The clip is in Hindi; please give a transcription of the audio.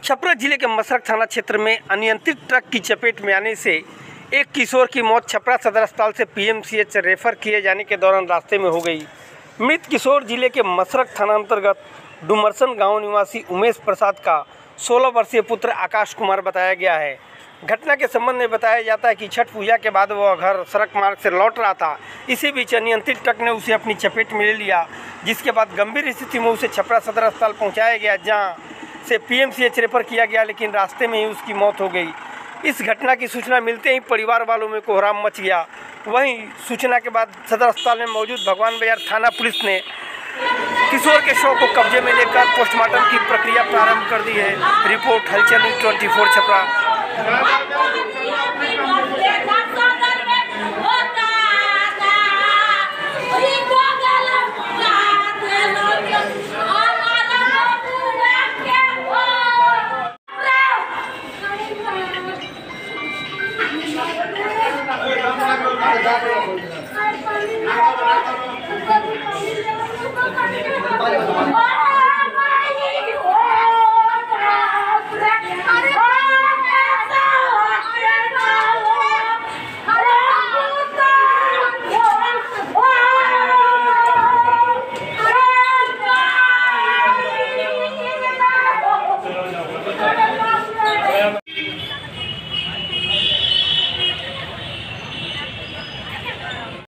छपरा जिले के मसरख थाना क्षेत्र में अनियंत्रित ट्रक की चपेट में आने से एक किशोर की मौत छपरा सदर अस्पताल से पीएमसीएच रेफर किए जाने के दौरान रास्ते में हो गई। मृत किशोर जिले के मसरख थाना अंतर्गत डुमरसन गांव निवासी उमेश प्रसाद का 16 वर्षीय पुत्र आकाश कुमार बताया गया है। घटना के संबंध में बताया जाता है कि छठ पूजा के बाद वह घर सड़क मार्ग से लौट रहा था। इसी बीच अनियंत्रित ट्रक ने उसे अपनी चपेट में ले लिया, जिसके बाद गंभीर स्थिति में उसे छपरा सदर अस्पताल पहुँचाया गया, जहाँ से पीएमसीएच रेफर किया गया, लेकिन रास्ते में ही उसकी मौत हो गई। इस घटना की सूचना मिलते ही परिवार वालों में कोहराम मच गया। वहीं सूचना के बाद सदर अस्पताल में मौजूद भगवान बाजार थाना पुलिस ने किशोर के शव को कब्जे में लेकर पोस्टमार्टम की प्रक्रिया प्रारंभ कर दी है। रिपोर्ट हलचल न्यूज़ 24 छपरा।